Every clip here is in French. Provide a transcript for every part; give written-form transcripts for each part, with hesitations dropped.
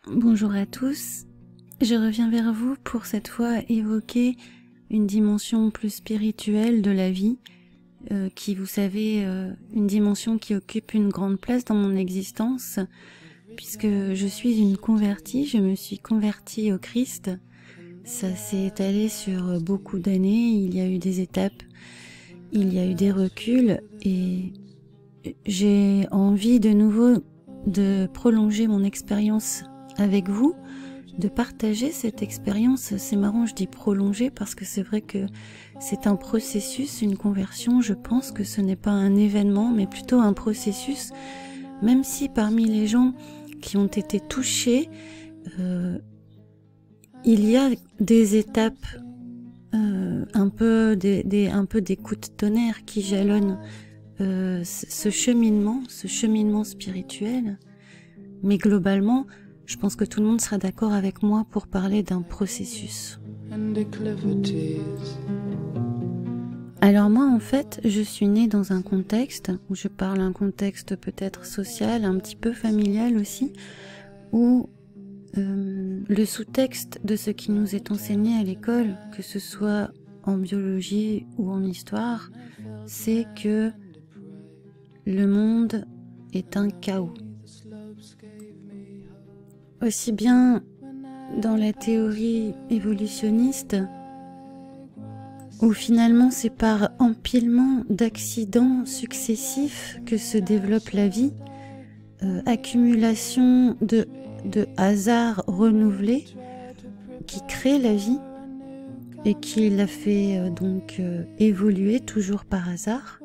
Bonjour à tous, je reviens vers vous pour cette fois évoquer une dimension plus spirituelle de la vie, qui, vous savez, une dimension qui occupe une grande place dans mon existence, puisque je suis une convertie, je me suis convertie au Christ. Ça s'est étalé sur beaucoup d'années, il y a eu des étapes, il y a eu des reculs, et j'ai envie de nouveau de prolonger mon expérience avec vous, de partager cette expérience. C'est marrant, je dis prolonger parce que c'est vrai que c'est un processus, une conversion. Je pense que ce n'est pas un événement, mais plutôt un processus. Même si parmi les gens qui ont été touchés, il y a des étapes, un peu des coups de tonnerre qui jalonnent ce cheminement spirituel. Mais globalement, je pense que tout le monde sera d'accord avec moi pour parler d'un processus. Alors moi, en fait, je suis née dans un contexte où je parle un contexte peut-être social, un petit peu familial aussi, où le sous-texte de ce qui nous est enseigné à l'école, que ce soit en biologie ou en histoire, c'est que le monde est un chaos. Aussi bien dans la théorie évolutionniste, où finalement c'est par empilement d'accidents successifs que se développe la vie, accumulation de hasards renouvelés qui crée la vie et qui la fait évoluer toujours par hasard,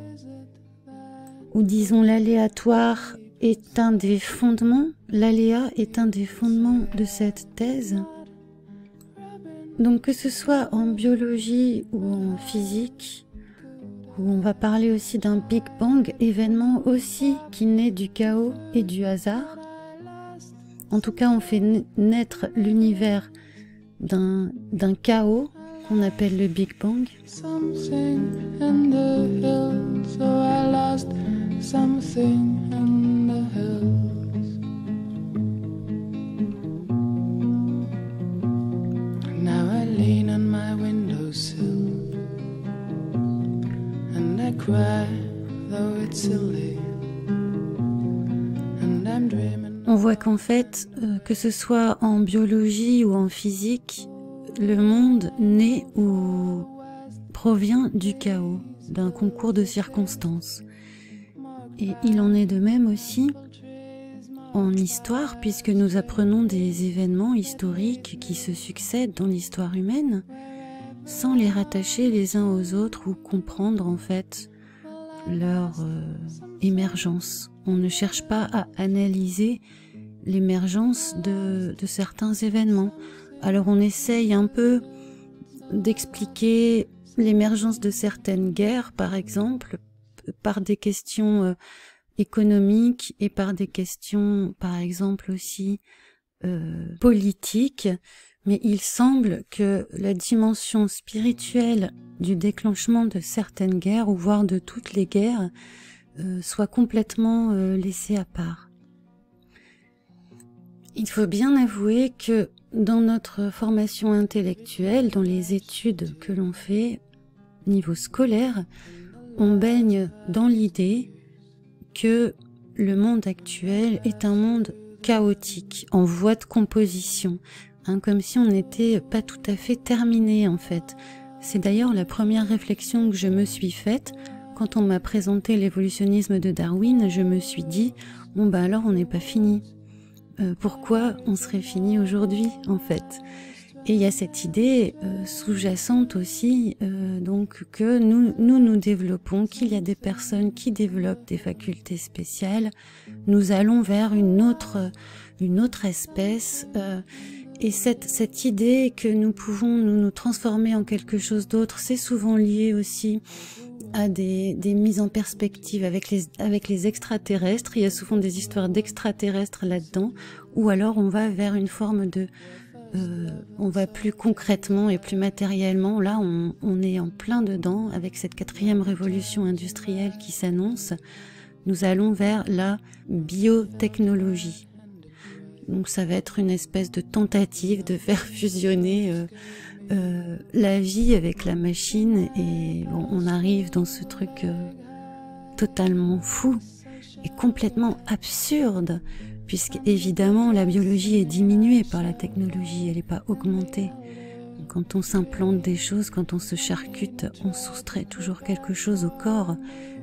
ou disons l'aléatoire est un des fondements, l'aléa est un des fondements de cette thèse. Donc que ce soit en biologie ou en physique, où on va parler aussi d'un Big Bang, événement aussi qui naît du chaos et du hasard. En tout cas, on fait naître l'univers d'un chaos qu'on appelle le Big Bang. On voit qu'en fait, que ce soit en biologie ou en physique, le monde naît ou provient du chaos, d'un concours de circonstances. Et il en est de même aussi en histoire, puisque nous apprenons des événements historiques qui se succèdent dans l'histoire humaine, sans les rattacher les uns aux autres ou comprendre en fait leur émergence. On ne cherche pas à analyser l'émergence de certains événements. Alors on essaye un peu d'expliquer l'émergence de certaines guerres, par exemple, par des questions économiques et par des questions, par exemple aussi politiques. Mais il semble que la dimension spirituelle du déclenchement de certaines guerres, ou voire de toutes les guerres, soit complètement laissée à part. Il faut bien avouer que dans notre formation intellectuelle, dans les études que l'on fait, niveau scolaire, on baigne dans l'idée que le monde actuel est un monde chaotique, en voie de composition, comme si on n'était pas tout à fait terminé en fait. C'est d'ailleurs la première réflexion que je me suis faite quand on m'a présenté l'évolutionnisme de Darwin. Je me suis dit, bon bah alors on n'est pas fini. Pourquoi on serait fini aujourd'hui en fait? Et il y a cette idée sous-jacente aussi, donc que nous développons, qu'il y a des personnes qui développent des facultés spéciales. Nous allons vers une autre espèce. Et cette idée que nous pouvons nous transformer en quelque chose d'autre, c'est souvent lié aussi à des mises en perspective avec les extraterrestres. Il y a souvent des histoires d'extraterrestres là-dedans, ou alors on va vers une forme de... on va plus concrètement et plus matériellement. Là, on est en plein dedans avec cette 4e révolution industrielle qui s'annonce. Nous allons vers la biotechnologie. Donc ça va être une espèce de tentative de faire fusionner la vie avec la machine, et bon, on arrive dans ce truc totalement fou et complètement absurde, puisque évidemment la biologie est diminuée par la technologie, elle n'est pas augmentée. Quand on s'implante des choses, quand on se charcute, on soustrait toujours quelque chose au corps.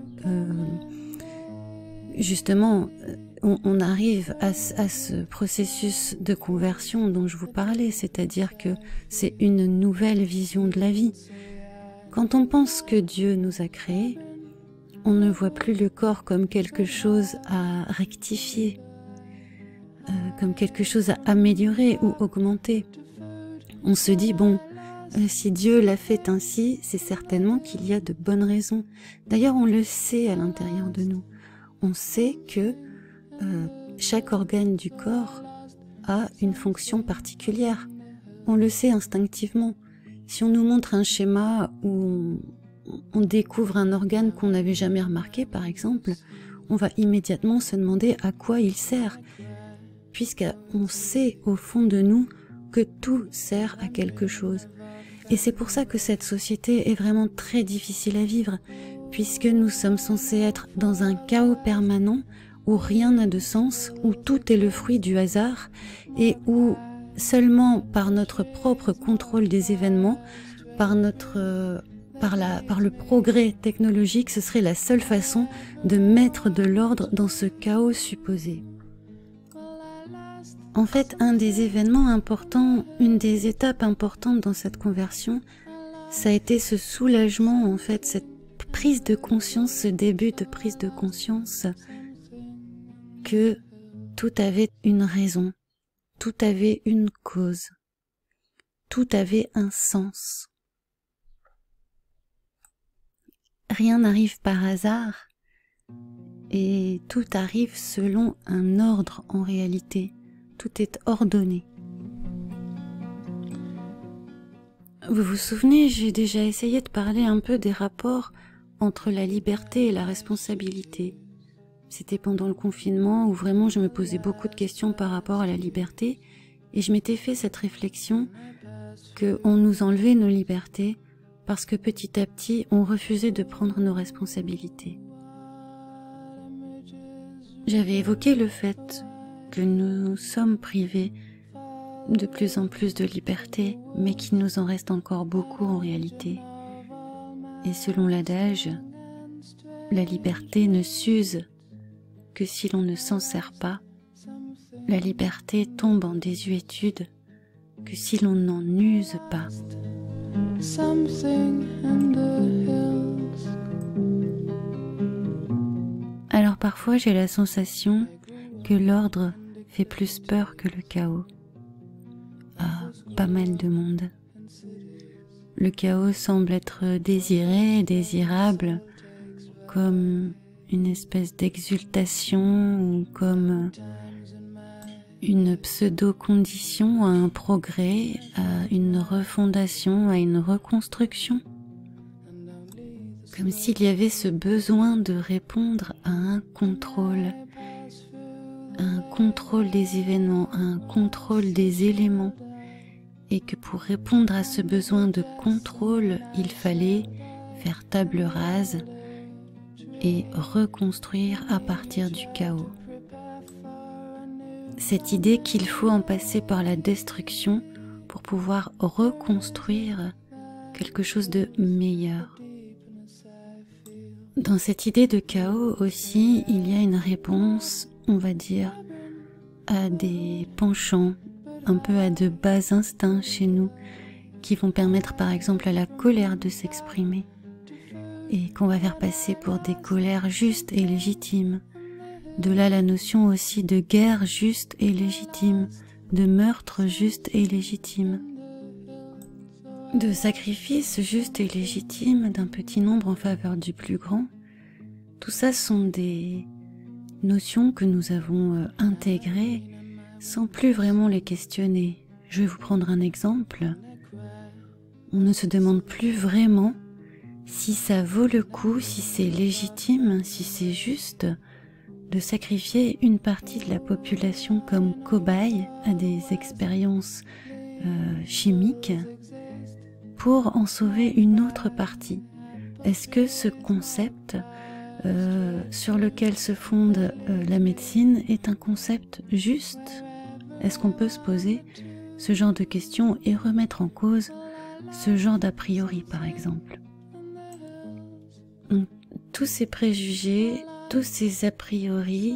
Justement, on arrive à ce processus de conversion dont je vous parlais, c'est-à-dire que c'est une nouvelle vision de la vie. Quand on pense que Dieu nous a créés, on ne voit plus le corps comme quelque chose à rectifier, comme quelque chose à améliorer ou augmenter. On se dit, bon, si Dieu l'a fait ainsi, c'est certainement qu'il y a de bonnes raisons. D'ailleurs, on le sait à l'intérieur de nous. On sait que chaque organe du corps a une fonction particulière. On le sait instinctivement. Si on nous montre un schéma où on découvre un organe qu'on n'avait jamais remarqué, par exemple, on va immédiatement se demander à quoi il sert, puisqu'on sait au fond de nous que tout sert à quelque chose. Et c'est pour ça que cette société est vraiment très difficile à vivre, puisque nous sommes censés être dans un chaos permanent où rien n'a de sens, où tout est le fruit du hasard, et où seulement par notre propre contrôle des événements, par le progrès technologique, ce serait la seule façon de mettre de l'ordre dans ce chaos supposé. En fait, un des événements importants, une des étapes importantes dans cette conversion, ça a été ce soulagement, en fait, cette prise de conscience, ce début de prise de conscience que tout avait une raison, tout avait une cause, tout avait un sens. Rien n'arrive par hasard et tout arrive selon un ordre en réalité. Tout est ordonné. Vous vous souvenez, j'ai déjà essayé de parler un peu des rapports entre la liberté et la responsabilité. C'était pendant le confinement où vraiment je me posais beaucoup de questions par rapport à la liberté, et je m'étais fait cette réflexion qu'on nous enlevait nos libertés parce que petit à petit on refusait de prendre nos responsabilités. J'avais évoqué le fait que nous sommes privés de plus en plus de liberté, mais qu'il nous en reste encore beaucoup en réalité. Et selon l'adage, la liberté ne s'use que si l'on ne s'en sert pas. La liberté tombe en désuétude que si l'on n'en use pas. Alors parfois j'ai la sensation que l'ordre fait plus peur que le chaos à pas mal de monde. Le chaos semble être désiré, désirable, comme une espèce d'exultation ou comme une pseudo-condition à un progrès, à une refondation, à une reconstruction. Comme s'il y avait ce besoin de répondre à un contrôle des événements, à un contrôle des éléments, et que pour répondre à ce besoin de contrôle, il fallait faire table rase et reconstruire à partir du chaos. Cette idée qu'il faut en passer par la destruction pour pouvoir reconstruire quelque chose de meilleur. Dans cette idée de chaos aussi, il y a une réponse, on va dire, à des penchants, un peu à de bas instincts chez nous, qui vont permettre par exemple à la colère de s'exprimer, et qu'on va faire passer pour des colères justes et légitimes. De là la notion aussi de guerre juste et légitime, de meurtre juste et légitime, de sacrifice juste et légitime d'un petit nombre en faveur du plus grand. Tout ça sont des notions que nous avons intégrées sans plus vraiment les questionner. Je vais vous prendre un exemple. On ne se demande plus vraiment si ça vaut le coup, si c'est légitime, si c'est juste de sacrifier une partie de la population comme cobaye à des expériences chimiques pour en sauver une autre partie? Est-ce que ce concept sur lequel se fonde la médecine est un concept juste? Est-ce qu'on peut se poser ce genre de questions et remettre en cause ce genre d'a priori, par exemple? Donc, tous ces préjugés, tous ces a priori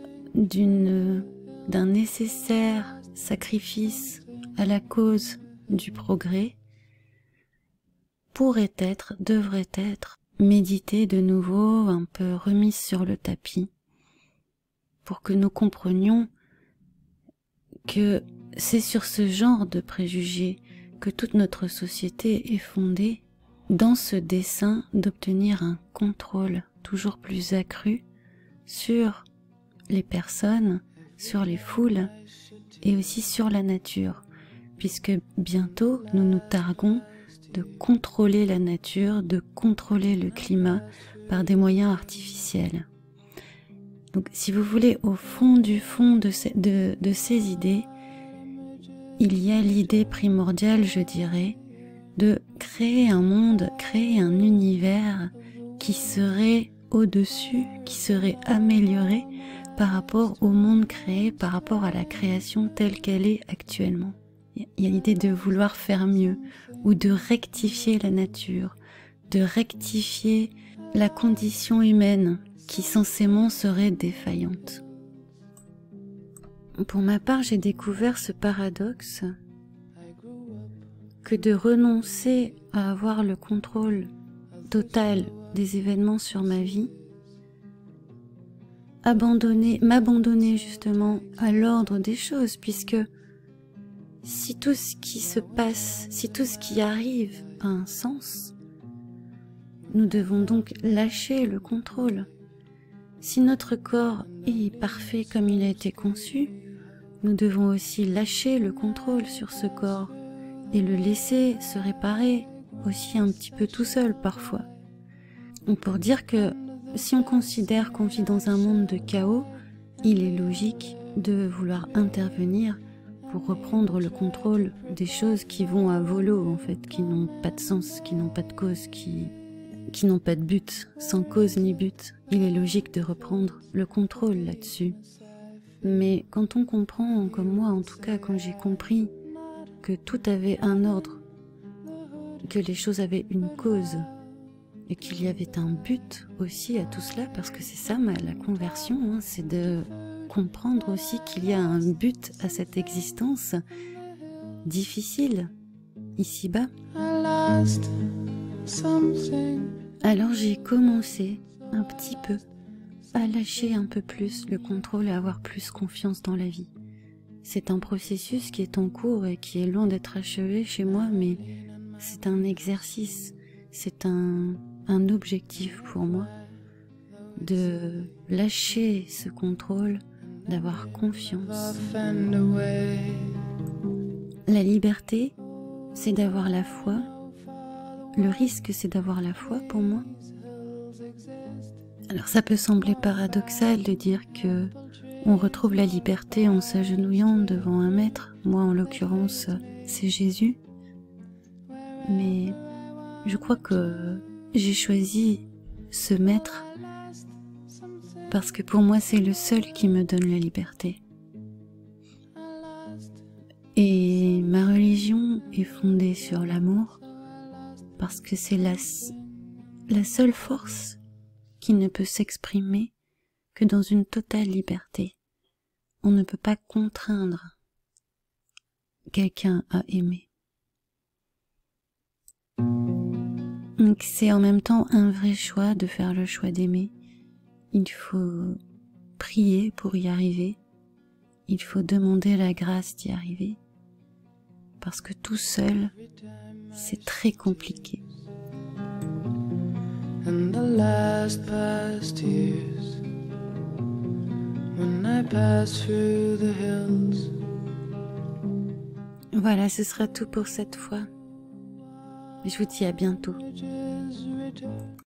d'un nécessaire sacrifice à la cause du progrès pourraient être, devraient être médités de nouveau, un peu remis sur le tapis, pour que nous comprenions que c'est sur ce genre de préjugés que toute notre société est fondée, dans ce dessein d'obtenir un contrôle toujours plus accru sur les personnes, sur les foules et aussi sur la nature, puisque bientôt nous nous targuons de contrôler la nature, de contrôler le climat par des moyens artificiels. Donc si vous voulez, au fond du fond de ces idées, il y a l'idée primordiale, je dirais, de créer un monde, créer un univers qui serait au-dessus, qui serait amélioré par rapport au monde créé, par rapport à la création telle qu'elle est actuellement. Il y a l'idée de vouloir faire mieux, ou de rectifier la nature, de rectifier la condition humaine qui censément serait défaillante. Pour ma part, j'ai découvert ce paradoxe que de renoncer à avoir le contrôle total des événements sur ma vie, m'abandonner justement à l'ordre des choses, puisque si tout ce qui se passe, si tout ce qui arrive a un sens, nous devons donc lâcher le contrôle. Si notre corps est parfait comme il a été conçu, nous devons aussi lâcher le contrôle sur ce corps et le laisser se réparer aussi un petit peu tout seul parfois. Donc pour dire que si on considère qu'on vit dans un monde de chaos, il est logique de vouloir intervenir pour reprendre le contrôle des choses qui vont à volo en fait, qui n'ont pas de sens, qui n'ont pas de cause, qui n'ont pas de but, sans cause ni but. Il est logique de reprendre le contrôle là-dessus. Mais quand on comprend, comme moi en tout cas, quand j'ai compris que tout avait un ordre, que les choses avaient une cause, et qu'il y avait un but aussi à tout cela, parce que c'est ça la conversion, hein, c'est de comprendre aussi qu'il y a un but à cette existence difficile, ici-bas. Alors j'ai commencé un petit peu à lâcher un peu plus le contrôle et à avoir plus confiance dans la vie. C'est un processus qui est en cours et qui est loin d'être achevé chez moi, mais c'est un exercice, c'est un objectif pour moi de lâcher ce contrôle, d'avoir confiance. La liberté, c'est d'avoir la foi. Le risque, c'est d'avoir la foi pour moi. Alors ça peut sembler paradoxal de dire que on retrouve la liberté en s'agenouillant devant un maître. Moi, en l'occurrence, c'est Jésus. Mais je crois que j'ai choisi ce maître parce que pour moi, c'est le seul qui me donne la liberté. Et ma religion est fondée sur l'amour parce que c'est la seule force qui ne peut s'exprimer que dans une totale liberté. On ne peut pas contraindre quelqu'un à aimer. Donc c'est en même temps un vrai choix de faire le choix d'aimer. Il faut prier pour y arriver. Il faut demander la grâce d'y arriver. Parce que tout seul, c'est très compliqué. And the last past years, when I pass through the hills. Voilà, ce sera tout pour cette fois. Je vous dis à bientôt.